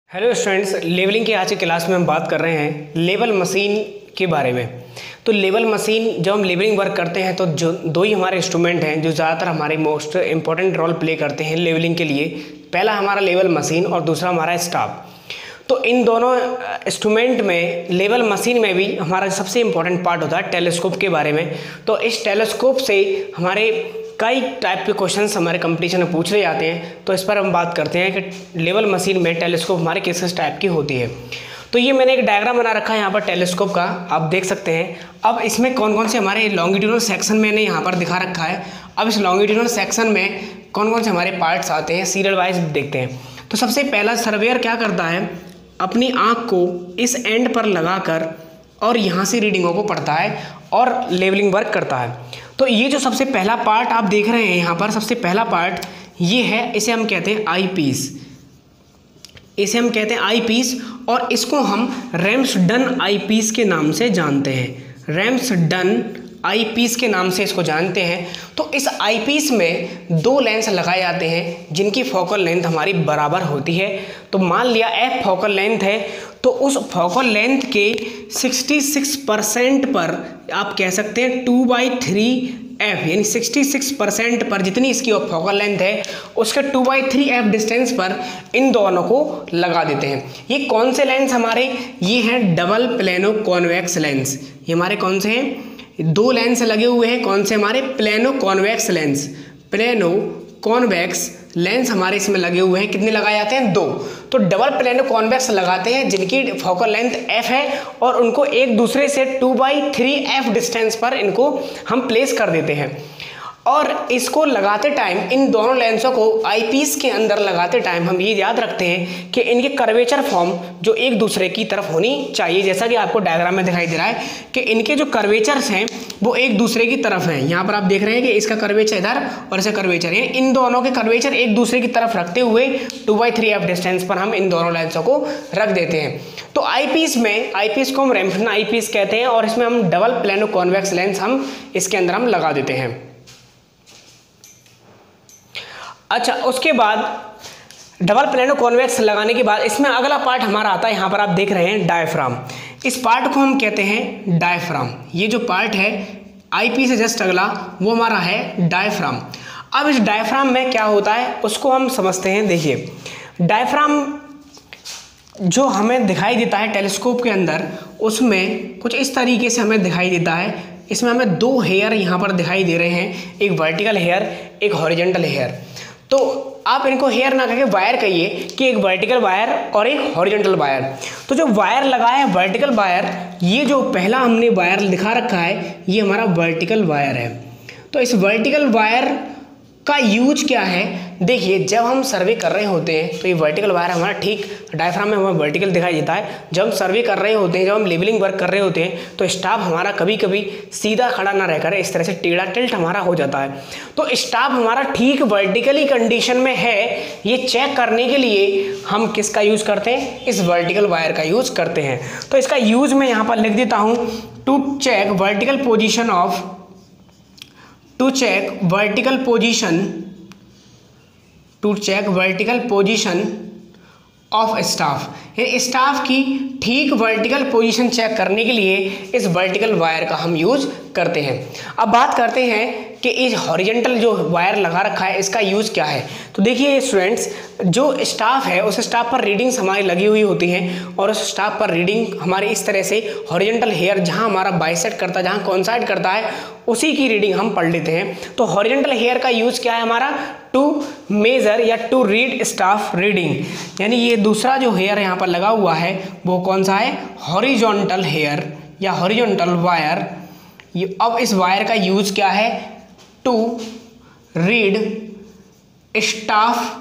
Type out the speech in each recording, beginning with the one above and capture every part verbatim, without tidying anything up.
Hello students, levelling की आज की क्लास में हम बात कर रहे हैं लेवल मशीन के बारे में। तो लेवल मशीन जब हम लेवलिंग वर्क करते हैं तो जो दो ही हमारे इंस्ट्रूमेंट हैं जो ज़्यादातर हमारे मोस्ट इंपॉर्टेंट रोल प्ले करते हैं लेवलिंग के लिए। पहला हमारा लेवल मशीन और दूसरा हमारा स्टाफ। तो इन दोनों इंस्ट्रूमेंट में लेवल मशीन में भी हमारा सबसे इम्पोर्टेंट पार्ट होता है टेलीस्कोप के बारे में। तो इस टेलीस्कोप से हमारे कई टाइप के क्वेश्चंस हमारे कंपटीशन में पूछ रहे जाते हैं। तो इस पर हम बात करते हैं कि लेवल मशीन में टेलीस्कोप हमारे किस किस टाइप की होती है। तो ये मैंने एक डायग्राम बना रखा है यहाँ पर टेलीस्कोप का, आप देख सकते हैं। अब इसमें कौन कौन से हमारे लॉन्गिट्यूडनल सेक्शन मैंने यहाँ पर दिखा रखा है। अब इस लॉन्गिट्यूडनल सेक्शन में कौन कौन से हमारे पार्ट्स आते हैं सीरियल वाइज देखते हैं। तो सबसे पहला सर्वेयर क्या करता है, अपनी आँख को इस एंड पर लगाकर और यहाँ से रीडिंगों को पढ़ता है और लेवलिंग वर्क करता है। तो ये जो सबसे पहला पार्ट आप देख रहे हैं यहाँ पर, सबसे पहला पार्ट ये है, इसे हम कहते हैं आई पीस। इसे हम कहते हैं आई पीस और इसको हम रैम्सडन आई पीस के नाम से जानते हैं। रैम्सडन आई पीस के नाम से इसको जानते हैं। तो इस आई पीस में दो लेंस लगाए जाते हैं जिनकी फोकल लेंथ हमारी बराबर होती है। तो मान लिया एफ फोकल लेंथ है, तो उस फोकल लेंथ के छियासठ परसेंट पर आप कह सकते हैं टू बाई थ्री एफ, यानी छियासठ परसेंट पर जितनी इसकी फोकल लेंथ है उसके two by three F distance पर इन दोनों को लगा देते हैं। ये कौन से लेंस हमारे, ये हैं डबल प्लेनो कॉन्वेक्स लेंस। ये हमारे कौन से हैं, दो लेंस लगे हुए हैं। कौन से हमारे, plano convex lens. Plano convex lens हमारे इसमें लगे हुए हैं। कितने लगाए जाते हैं, दो। तो डबल प्लेनो कॉन्वेक्स लगाते हैं जिनकी फोकल लेंथ एफ है और उनको एक दूसरे से two by three F distance पर इनको हम प्लेस कर देते हैं। और इसको लगाते टाइम, इन दोनों लेंसों को आईपीस के अंदर लगाते टाइम हम ये याद रखते हैं कि इनके कर्वेचर फॉर्म जो एक दूसरे की तरफ होनी चाहिए। जैसा कि आपको डायग्राम में दिखाई दे रहा है कि इनके जो कर्वेचर्स हैं वो एक दूसरे की तरफ हैं। यहाँ पर आप देख रहे हैं कि इसका कर्वेचर इधर और इसका कर्वेचर है। इन दोनों के कर्वेचर एक दूसरे की तरफ रखते हुए two by three F distance पर हम इन दोनों लेंसों को रख देते हैं। तो आईपीस में, आईपीस को हम रैम्सडन आईपीस कहते हैं और इसमें हम डबल प्लेनो कॉन्वेक्स लेंस हम इसके अंदर हम लगा देते हैं। अच्छा, उसके बाद डबल प्लेनो कॉन्वेक्स लगाने के बाद इसमें अगला पार्ट हमारा आता है, यहाँ पर आप देख रहे हैं डायफ्राम। इस पार्ट को हम कहते हैं डायफ्राम। ये जो पार्ट है आईपी से जस्ट अगला वो हमारा है डायफ्राम। अब इस डायफ्राम में क्या होता है उसको हम समझते हैं। देखिए, डायफ्राम जो हमें दिखाई देता है टेलीस्कोप के अंदर, उसमें कुछ इस तरीके से हमें दिखाई देता है। इसमें हमें दो हेयर यहाँ पर दिखाई दे रहे हैं, एक वर्टिकल हेयर, एक हॉरिजॉन्टल हेयर। तो आप इनको हेयर ना कहिए, वायर कहिए कि एक वर्टिकल वायर और एक हॉरिजॉन्टल वायर। तो जो वायर लगा है वर्टिकल वायर, ये जो पहला हमने वायर दिखा रखा है ये हमारा वर्टिकल वायर है। तो इस वर्टिकल वायर का यूज क्या है, देखिए जब हम सर्वे कर रहे होते हैं तो ये वर्टिकल वायर हमारा ठीक डायफ्राम में हमें वर्टिकल दिखाई देता है। जब हम सर्वे कर रहे होते हैं, जब हम लेवलिंग वर्क कर रहे होते हैं तो स्टाफ हमारा कभी कभी सीधा खड़ा ना रहकर इस तरह से टेढ़ा टिल्ट हमारा हो जाता है। तो स्टाफ हमारा ठीक वर्टिकली कंडीशन में है, ये चेक करने के लिए हम किसका यूज़ करते हैं, इस वर्टिकल वायर का यूज़ करते हैं। तो इसका यूज़ मैं यहाँ पर लिख देता हूँ, to check vertical position of to check vertical position to check vertical position of staff. ये स्टाफ की ठीक वर्टिकल पोजीशन चेक करने के लिए इस वर्टिकल वायर का हम यूज़ करते हैं। अब बात करते हैं कि इस हॉरिजॉन्टल जो वायर लगा रखा है इसका यूज़ क्या है। तो देखिए स्टूडेंट्स, जो स्टाफ है उस स्टाफ पर रीडिंग्स हमारी लगी हुई होती हैं और उस स्टाफ पर रीडिंग हमारी इस तरह से हॉरिजॉन्टल हेयर जहां हमारा बाइसेक्ट करता है, जहां कोइंसाइड करता है, उसी की रीडिंग हम पढ़ लेते हैं। तो हॉरिजॉन्टल हेयर का यूज़ क्या है हमारा, टू मेजर या टू रीड स्टाफ रीडिंग। यानी ये दूसरा जो हेयर यहाँ पर लगा हुआ है वो कौन सा है, हॉरिजॉन्टल हेयर या हॉरिजॉन्टल वायर। ये अब इस वायर का यूज़ क्या है, टू रीड स्टाफ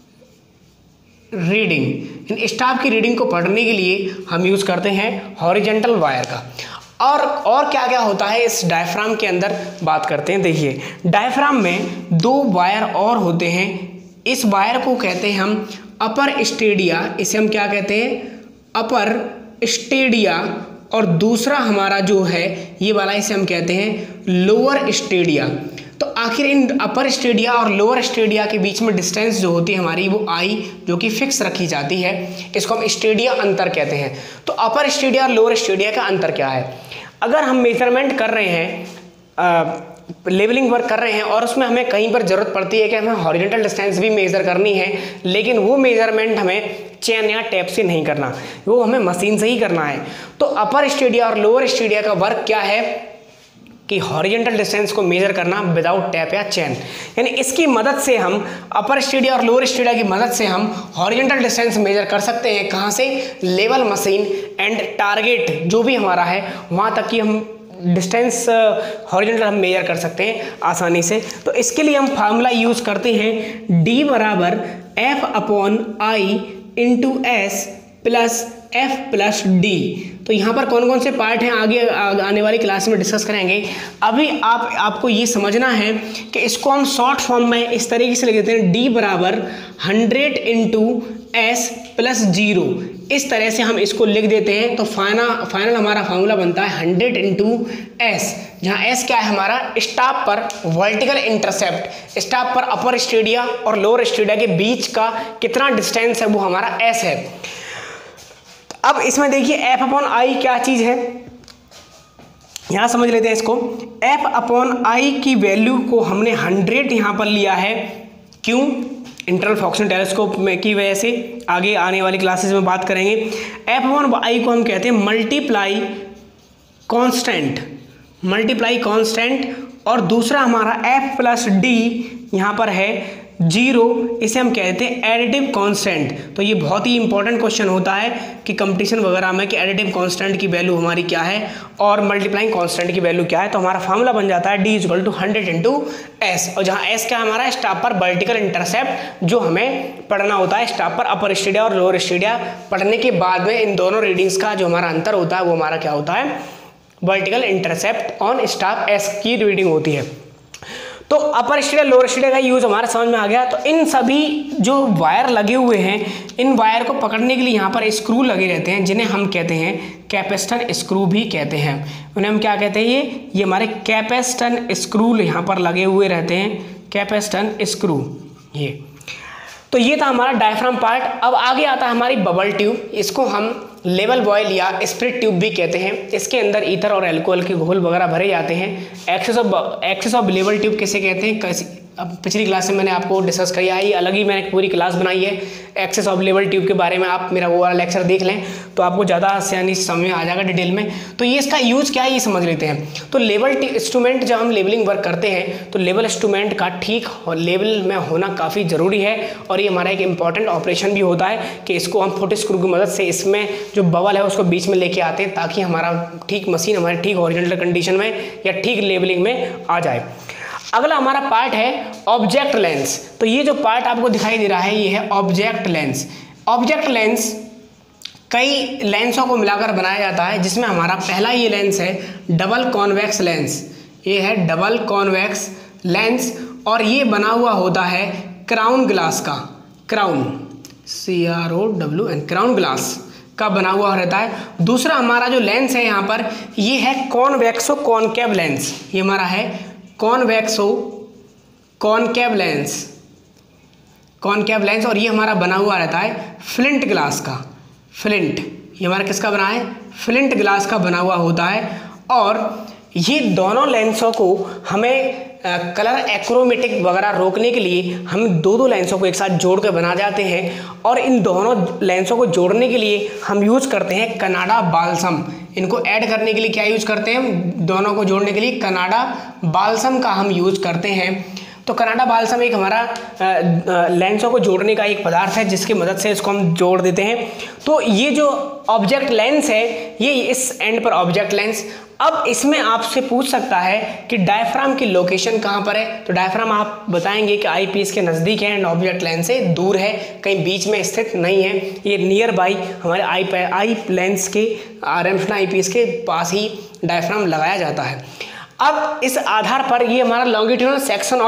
रीडिंग। इन स्टाफ की रीडिंग को पढ़ने के लिए हम यूज़ करते हैं हॉरिजॉन्टल वायर का। और और क्या क्या होता है इस डायफ्राम के अंदर बात करते हैं। देखिए, डायफ्राम में दो वायर और होते हैं। इस वायर को कहते हैं हम अपर स्टेडिया, इसे हम क्या कहते हैं, अपर स्टेडिया। और दूसरा हमारा जो है ये वाला, इसे हम कहते हैं लोअर स्टेडिया। तो आखिर इन अपर स्टेडिया और लोअर स्टेडिया के बीच में डिस्टेंस जो होती है हमारी वो आई, जो कि फिक्स रखी जाती है, इसको हम स्टेडिया अंतर कहते हैं। तो अपर स्टेडिया और लोअर स्टेडिया का अंतर क्या है? अगर हम मेजरमेंट कर रहे हैं, लेवलिंग वर्क कर रहे हैं और उसमें हमें कहीं पर ज़रूरत पड़ती है कि हमें हॉरिजॉन्टल डिस्टेंस भी मेज़र करनी है, लेकिन वो मेजरमेंट हमें चेन या टेप से नहीं करना, वो हमें मशीन से ही करना है। तो अपर स्टेडिया और लोअर स्टेडिया का वर्क क्या है कि हॉरिजॉन्टल डिस्टेंस को मेजर करना विदाउट टैप या चेन। यानी इसकी मदद से हम अपर स्टेडिया और लोअर स्टेडिया की मदद से हम हॉरिजॉन्टल डिस्टेंस मेजर कर सकते हैं। कहाँ से? लेवल मशीन एंड टारगेट जो भी हमारा है वहाँ तक कि हम डिस्टेंस हॉरिजॉन्टल हम मेजर कर सकते हैं आसानी से। तो इसके लिए हम फार्मूला यूज़ करते हैं डी बराबर F upon I into S plus F plus D. तो यहाँ पर कौन कौन से पार्ट हैं आगे आने वाली क्लास में डिस्कस करेंगे। अभी आप आपको ये समझना है कि इसको हम शॉर्ट फॉर्म में इस तरीके से लिख देते हैं, डी बराबर hundred into S plus zero. इस तरह से हम इसको लिख देते हैं। तो फाइनल फाइनल हमारा फार्मूला बनता है हंड्रेड इंटू एस, जहाँ एस क्या है हमारा? स्टाफ पर वर्टिकल इंटरसेप्ट, स्टाफ पर अपर स्टेडिया और लोअर स्टेडिया के बीच का कितना डिस्टेंस है वो हमारा एस है। अब इसमें देखिए एफ अपॉन आई क्या चीज़ है, यहाँ समझ लेते हैं इसको। एफ अपॉन आई की वैल्यू को हमने हंड्रेड यहाँ पर लिया है, क्यों? इंटरनल फ्रैक्शन टेलीस्कोप में की वजह से, आगे आने वाली क्लासेस में बात करेंगे। एफ अपॉन आई को हम कहते हैं मल्टीप्लाई कांस्टेंट, मल्टीप्लाई कांस्टेंट, और दूसरा हमारा एफ प्लस डी यहाँ पर है जीरो, इसे हम कहते हैं एडिटिव कांस्टेंट। तो ये बहुत ही इंपॉर्टेंट क्वेश्चन होता है कि कंपटीशन वगैरह में कि एडिटिव कांस्टेंट की वैल्यू हमारी क्या है और मल्टीप्लाइंग कांस्टेंट की वैल्यू क्या है। तो हमारा फार्मूला बन जाता है D is equal to hundred into S, और जहाँ एस क्या हमारा स्टाफ पर वर्टिकल इंटरसेप्ट जो हमें पढ़ना होता है। स्टाफ पर अपर स्टेडिया और लोअर स्टेडिया पढ़ने के बाद में इन दोनों रीडिंग्स का जो हमारा अंतर होता है वो हमारा क्या होता है? Vertical intercept on staff S की रीडिंग होती है। तो अपर स्टेडिया लोअर स्टेडिया का यूज़ हमारा समझ में आ गया। तो इन सभी जो वायर लगे हुए हैं, इन वायर को पकड़ने के लिए यहाँ पर स्क्रू लगे रहते हैं, जिन्हें हम कहते हैं कैपेसिटर स्क्रू भी कहते हैं। उन्हें हम क्या कहते हैं? ये ये हमारे कैपेसिटर स्क्रू यहाँ पर लगे हुए रहते हैं, कैपेसिटर स्क्रू। ये तो ये था हमारा डायफ्राम पार्ट। अब आगे आता है हमारी बबल ट्यूब, इसको हम लेवल बॉयल या स्प्रिट ट्यूब भी कहते हैं। इसके अंदर ईथर और एल्कोहल के घोल वगैरह भरे जाते हैं। Axis of axis of level tube किसे कहते हैं? कैसे अब पिछली क्लास में मैंने आपको डिस्कस किया है, ये अलग ही मैंने पूरी क्लास बनाई है एक्सेस ऑफ लेवल ट्यूब के बारे में। आप मेरा वो वाला लेक्चर देख लें तो आपको ज़्यादा आसानी से समझ में आ जाएगा डिटेल में। तो ये इसका यूज़ क्या है ये समझ लेते हैं। तो लेवल इंस्ट्रूमेंट जब हम लेवलिंग वर्क करते हैं तो लेवल इंस्ट्रूमेंट का ठीक लेवल में होना काफ़ी ज़रूरी है, और ये हमारा एक इंपॉर्टेंट ऑपरेशन भी होता है कि इसको हम फुट स्क्रू की मदद से इसमें जो बबल है उसको बीच में लेके आते हैं, ताकि हमारा ठीक मशीन हमारे ठीक हॉरिजॉन्टल कंडीशन में या ठीक लेवलिंग में आ जाए। अगला हमारा पार्ट है ऑब्जेक्ट लेंस। तो ये जो पार्ट आपको दिखाई दे रहा है ये है ऑब्जेक्ट लेंस। ऑब्जेक्ट लेंस कई लेंसों को मिलाकर बनाया जाता है, जिसमें हमारा पहला ये लेंस है डबल कॉन्वेक्स लेंस। ये है डबल कॉन्वेक्स लेंस, और ये बना हुआ होता है क्राउन ग्लास का, crown C R O W N, crown glass का बना हुआ रहता है। दूसरा हमारा जो लेंस है यहाँ पर ये है कॉन्वेक्सो कॉनकेव लेंस। ये हमारा है convexo concave lens, concave lens, और ये हमारा बना हुआ रहता है फ्लिंट ग्लास का। फ्लिंट ये हमारा किसका बना है? फ्लिंट ग्लास का बना हुआ होता है। और ये दोनों लेंसों को हमें कलर एक्रोमेटिक वगैरह रोकने के लिए हम दो दो लेंसों को एक साथ जोड़ कर बना जाते हैं, और इन दोनों लेंसों को जोड़ने के लिए हम यूज़ करते हैं कनाडा बाल्सम। इनको ऐड करने के लिए क्या यूज़ करते हैं? दोनों को जोड़ने के लिए कनाडा बाल्सम का हम यूज़ करते हैं। तो कनाडा बाल्सम एक हमारा लेंसों को जोड़ने का एक पदार्थ है, जिसकी मदद से इसको हम जोड़ देते हैं। तो ये जो ऑब्जेक्ट लेंस है ये इस एंड पर ऑब्जेक्ट लेंस। अब इसमें आपसे पूछ सकता है कि डायफ्राम की लोकेशन कहाँ पर है। तो डायफ्राम आप बताएंगे कि आई पीस के नज़दीक है एंड ऑब्जेक्ट लेंस से दूर है, कहीं बीच में स्थित नहीं है। ये नियर बाई हमारे आई आई लेंस के रेम्फना आई पीस के पास ही डायफ्राम लगाया जाता है। अब इस आधार पर ये हमारा लॉन्गिट्यूडनल सेक्शन ऑफ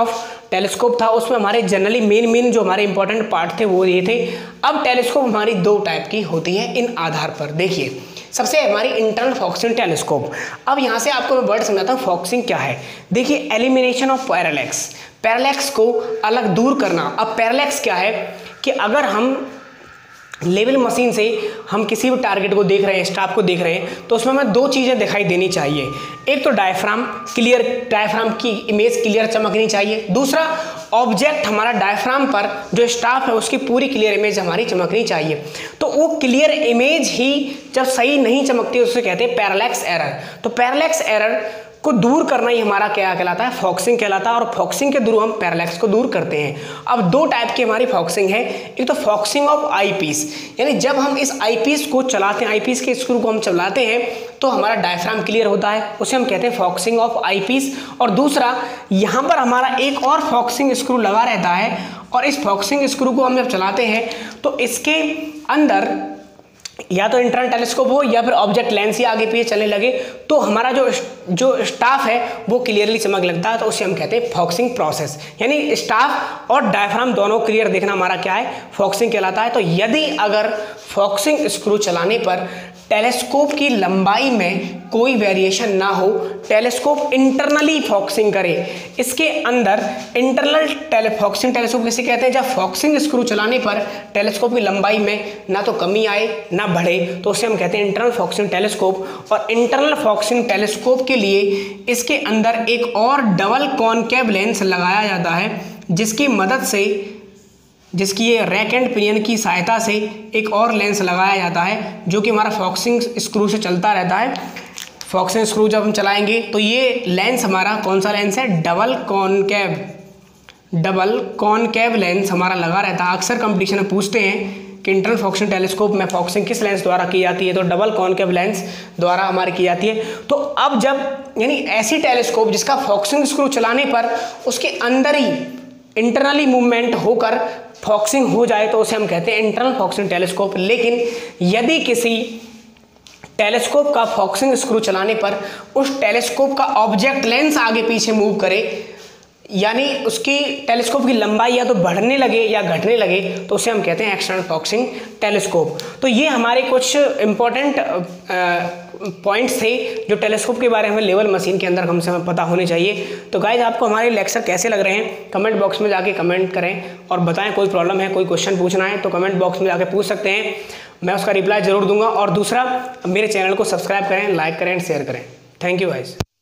टेलीस्कोप था उसमें हमारे जनरली मेन मेन जो हमारे इंपॉर्टेंट पार्ट थे वो ये थे। अब टेलीस्कोप हमारी दो टाइप की होती है इन आधार पर। देखिए, सबसे हमारी इंटरनल फोकसिंग टेलीस्कोप। अब यहाँ से आपको मैं वर्ड समझाता हूँ फोकसिंग क्या है। देखिए, एलिमिनेशन ऑफ पैरेलैक्स, पैरेलैक्स को अलग दूर करना। अब पैरेलैक्स क्या है कि अगर हम लेवल मशीन से हम किसी भी टारगेट को देख रहे हैं, स्टाफ को देख रहे हैं, तो उसमें हमें दो चीज़ें दिखाई देनी चाहिए। एक तो डायफ्राम क्लियर, डायफ्राम की इमेज क्लियर चमकनी चाहिए। दूसरा, ऑब्जेक्ट हमारा डायफ्राम पर जो स्टाफ है उसकी पूरी क्लियर इमेज हमारी चमकनी चाहिए। तो वो क्लियर इमेज ही जब सही नहीं चमकती है उसे कहते हैं पैरेलैक्स एरर। तो पैरेलैक्स एरर को दूर करना ही हमारा क्या कहलाता है, फोकसिंग कहलाता है। और फोकसिंग के थ्रू हम पैरेलैक्स को दूर करते हैं। अब दो टाइप की हमारी फोकसिंग है। एक तो फोकसिंग ऑफ आईपीस, यानी जब हम इस आईपीस को चलाते हैं, आईपीस के स्क्रू को हम चलाते हैं तो हमारा डायफ्राम क्लियर होता है, उसे हम कहते हैं फोकसिंग ऑफ आईपीस। और दूसरा, यहाँ पर हमारा एक और फोकसिंग स्क्रू लगा रहता है और इस फोकसिंग स्क्रू को हम जब चलाते हैं तो इसके अंदर या तो इंटरनल टेलीस्कोप हो या फिर ऑब्जेक्ट लेंस ही आगे पीछे चलने लगे तो हमारा जो जो स्टाफ है वो क्लियरली चमक लगता है, तो उसे हम कहते हैं फोकसिंग प्रोसेस। यानी स्टाफ और डायफ्राम दोनों क्लियर देखना हमारा क्या है, फोकसिंग कहलाता है। तो यदि अगर फोकसिंग स्क्रू चलाने पर टेलीस्कोप की लंबाई में कोई वेरिएशन ना हो, टेलीस्कोप इंटरनली फोकसिंग करे, इसके अंदर इंटरनल टेली फोकसिंग टेलीस्कोप किसे कहते हैं, जब फोकसिंग स्क्रू चलाने पर टेलीस्कोप की लंबाई में ना तो कमी आए ना बढ़े, तो उसे हम कहते हैं इंटरनल फोकसिंग टेलीस्कोप। और इंटरनल फोकसिंग टेलीस्कोप के लिए इसके अंदर एक और डबल कॉनकेव लेंस लगाया जाता है, जिसकी मदद से, जिसकी ये रैक एंड पिनियन की सहायता से एक और लेंस लगाया जाता है जो कि हमारा फोकसिंग स्क्रू से चलता रहता है। फोकसिंग स्क्रू जब हम चलाएंगे तो ये लेंस हमारा कौन सा लेंस है, double concave, double concave lens हमारा लगा रहता है। अक्सर कंपटीशन में पूछते हैं कि इंटरनल फोकसिंग टेलीस्कोप में फोकसिंग किस लेंस द्वारा की जाती है, तो डबल कॉनकेव लेंस द्वारा हमारी की जाती है। तो अब जब यानी ऐसी टेलीस्कोप जिसका फोकसिंग स्क्रू चलाने पर उसके अंदर ही इंटरनली मूवमेंट होकर फोकसिंग हो जाए तो उसे हम कहते हैं इंटरनल फोकसिंग टेलीस्कोप। लेकिन यदि किसी टेलीस्कोप का फोकसिंग स्क्रू चलाने पर उस टेलीस्कोप का ऑब्जेक्ट लेंस आगे पीछे मूव करे, यानी उसकी टेलीस्कोप की लंबाई या तो बढ़ने लगे या घटने लगे, तो उसे हम कहते हैं एक्सटर्नल फोकसिंग टेलीस्कोप। तो ये हमारे कुछ इंपॉर्टेंट पॉइंट्स थे जो टेलीस्कोप के बारे में लेवल मशीन के अंदर हमसे हमें पता होने चाहिए। तो गाइज, आपको हमारे लेक्चर कैसे लग रहे हैं कमेंट बॉक्स में जाके कमेंट करें और बताएं। कोई प्रॉब्लम है, कोई क्वेश्चन पूछना है तो कमेंट बॉक्स में जाके पूछ सकते हैं, मैं उसका रिप्लाई जरूर दूंगा। और दूसरा, मेरे चैनल को सब्सक्राइब करें, लाइक करें, शेयर करें। Thank you guys.